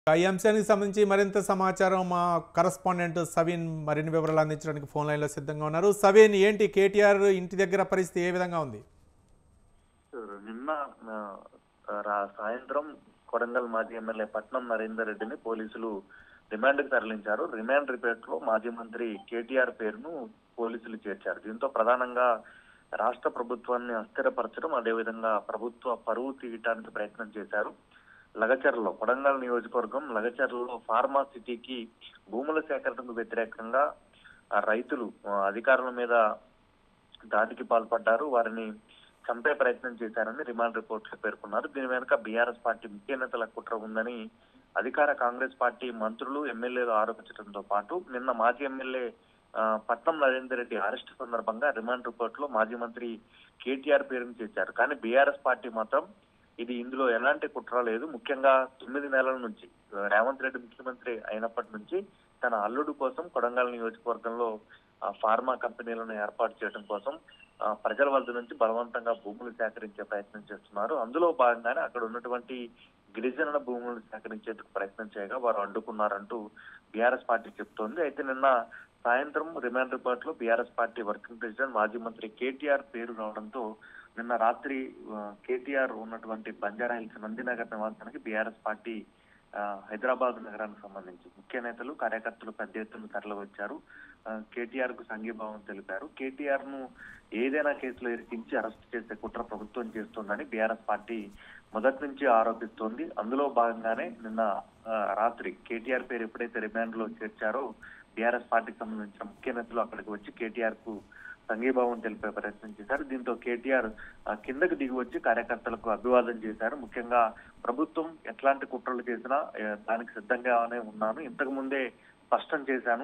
ఈ అంశానికి సంబంధించి మరింత సమాచారం మా కరస్పాండెంట్ సవీన్ మరిన్ని వివరాలు అందించడానికి ఫోన్ లైన్లో సిద్ధంగా ఉన్నారు. సవీన్, ఏంటి కేటీఆర్ ఇంటి దగ్గర పరిస్థితి ఏ విధంగా ఉంది? నిన్న సాయంత్రం కొడంగల్ మాజీ ఎమ్మెల్యే పట్నం నరేందర్ రెడ్డిని పోలీసులు రిమాండ్కి తరలించారు. రిమాండ్ రిపోర్ట్ లో మాజీ మంత్రి కేటీఆర్ పేరును పోలీసులు చేర్చారు. దీంతో ప్రధానంగా రాష్ట్ర ప్రభుత్వాన్ని అస్థిరపరచడం, అదేవిధంగా ప్రభుత్వ పరువు తీయటానికి ప్రయత్నం చేశారు. లగచర్లలో, కొడంగల్ నియోజకవర్గం లగచర్లలో ఫార్మా సిటీకి భూముల సేకరణకు వ్యతిరేకంగా రైతులు అధికారుల మీద దాడికి పాల్పడ్డారు. వారిని చంపే ప్రయత్నం చేశారని రిమాండ్ రిపోర్ట్ లో పేర్కొన్నారు. దీని వెనుక బీఆర్ఎస్ పార్టీ ముఖ్య నేతల కుట్ర ఉందని అధికార కాంగ్రెస్ పార్టీ మంత్రులు, ఎమ్మెల్యేలు ఆరోపించడంతో పాటు నిన్న మాజీ ఎమ్మెల్యే పట్నం నరేందర్ రెడ్డి అరెస్ట్ సందర్భంగా రిమాండ్ రిపోర్ట్ లో మాజీ మంత్రి కేటీఆర్ పేరును చేశారు. కానీ బీఆర్ఎస్ పార్టీ మాత్రం ఇందులో ఎలాంటి కుట్ర లేదు, ముఖ్యంగా 9 నెలల నుంచి రేవంత్ రెడ్డి ముఖ్యమంత్రి అయినప్పటి నుంచి తన అల్లుడు కోసం కొడంగల్ నియోజకవర్గంలో ఫార్మా కంపెనీలను ఏర్పాటు చేయడం కోసం ప్రజల వద్ద నుంచి బలవంతంగా భూములు సేకరించే ప్రయత్నం చేస్తున్నారు. అందులో భాగంగానే అక్కడ ఉన్నటువంటి గిరిజనుల భూములను సేకరించేందుకు ప్రయత్నం చేయగా వారు అడ్డుకున్నారంటూ బీఆర్ఎస్ పార్టీ చెప్తోంది. అయితే నిన్న సాయంత్రం రిమాండ్ రిపోర్ట్ లో బీఆర్ఎస్ పార్టీ వర్కింగ్ ప్రెసిడెంట్ మాజీ మంత్రి కేటీఆర్ పేరు రావడంతో నిన్న రాత్రి కేటీఆర్ ఉన్నటువంటి బంజారా హిల్స్ నందినగర్ నివాసానికి బీఆర్ఎస్ పార్టీ హైదరాబాద్ నగరానికి సంబంధించి ముఖ్య నేతలు, కార్యకర్తలు పెద్ద ఎత్తున తరలి వచ్చారు. కేటీఆర్ కు సంఘీభావం తెలిపారు. కేటీఆర్ ను ఏదైనా కేసులో ఇరికించి అరెస్ట్ చేసే కుట్ర ప్రభుత్వం చేస్తోందని బీఆర్ఎస్ పార్టీ మొదటి నుంచి ఆరోపిస్తోంది. అందులో భాగంగానే నిన్న రాత్రి కేటీఆర్ పేరు ఎప్పుడైతే రిమాండ్ లో చేర్చారో బీఆర్ఎస్ పార్టీకి సంబంధించిన ముఖ్య నేతలు అక్కడికి వచ్చి కేటీఆర్ కు సంఘీభావం తెలిపే ప్రయత్నం చేశారు. దీంతో కేటీఆర్ కిందకు దిగి వచ్చి కార్యకర్తలకు అభివాదం చేశారు. ముఖ్యంగా ప్రభుత్వం ఎట్లాంటి కుట్రలు చేసినా దానికి సిద్ధంగానే ఉన్నాను, ఇంతకు ముందే స్పష్టం చేశాను,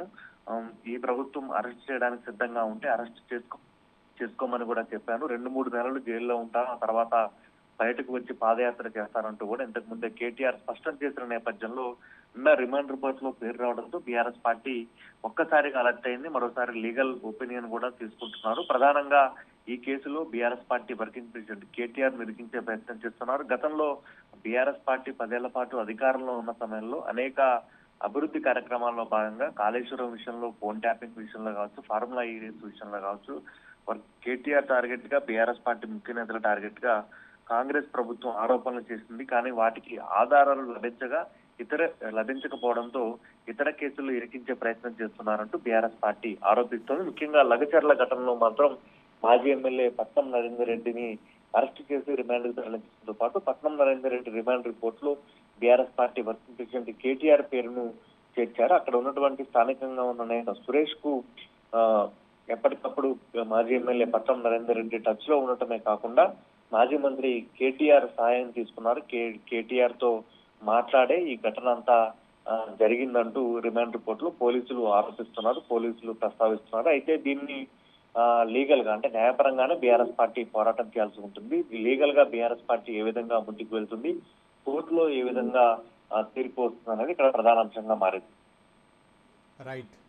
ఈ ప్రభుత్వం అరెస్ట్ చేయడానికి సిద్ధంగా ఉంటే అరెస్ట్ చేసుకోమని కూడా చెప్పాను. 2-3 నెలలు జైల్లో ఉంటాను, ఆ తర్వాత బయటకు వచ్చి పాదయాత్ర చేస్తారంటూ కూడా ఇంతకు ముందే కేటీఆర్ స్పష్టం చేసిన నేపథ్యంలో నిన్న రిమాండ్ రిపోర్ట్ లో పేరు రావడంతో బీఆర్ఎస్ పార్టీ ఒక్కసారిగా అలర్ట్ అయింది. మరోసారి లీగల్ ఒపీనియన్ కూడా తీసుకుంటున్నారు. ప్రధానంగా ఈ కేసులో BRS party working president KTR నిరూపించే ప్రయత్నం చేస్తున్నారు. గతంలో బీఆర్ఎస్ పార్టీ 10 ఏళ్ల పాటు అధికారంలో ఉన్న సమయంలో అనేక అభివృద్ధి కార్యక్రమాల్లో భాగంగా కాళేశ్వరం విషయంలో, ఫోన్ ట్యాపింగ్ విషయంలో కావచ్చు, ఫార్ములా ఈడీస్ విషయంలో కావచ్చు, కేటీఆర్ టార్గెట్ గా, బీఆర్ఎస్ పార్టీ ముఖ్య నేతల టార్గెట్ గా కాంగ్రెస్ ప్రభుత్వం ఆరోపణలు చేసింది. కానీ వాటికి ఆధారాలు లభించకపోవడంతో ఇతర కేసులు ఇరికించే ప్రయత్నం చేస్తున్నారంటూ బీఆర్ఎస్ పార్టీ ఆరోపిస్తోంది. ముఖ్యంగా లగచర్ల ఘటనలో మాత్రం మాజీ ఎమ్మెల్యే పట్నం నరేందర్ రెడ్డిని అరెస్ట్ చేసి రిమాండ్ తరలించడంతో పాటు పట్నం నరేందర్ రెడ్డి రిమాండ్ రిపోర్ట్ లో BRS party working president KTR పేరును చేర్చారు. అక్కడ ఉన్నటువంటి స్థానికంగా ఉన్న నేత సురేష్ కు ఎప్పటికప్పుడు మాజీ ఎమ్మెల్యే పట్నం నరేందర్ రెడ్డి టచ్ లో ఉండటమే కాకుండా మాజీ మంత్రి కేటీఆర్ సహాయం తీసుకున్నారు. కేటీఆర్ తో మాట్లాడే ఈ ఘటన అంతా జరిగిందంటూ రిమాండ్ రిపోర్ట్ లో పోలీసులు ఆరోపిస్తున్నారు, పోలీసులు ప్రస్తావిస్తున్నారు. అయితే దీన్ని లీగల్ గా, అంటే న్యాయపరంగానే బీఆర్ఎస్ పార్టీ పోరాటం చేయాల్సి ఉంటుంది. లీగల్ గా బీఆర్ఎస్ పార్టీ ఏ విధంగా ముందుకు వెళ్తుంది, కోర్టులో ఏ విధంగా తీర్పు వస్తుంది అనేది ఇక్కడ ప్రధాన అంశంగా మారింది. రైట్.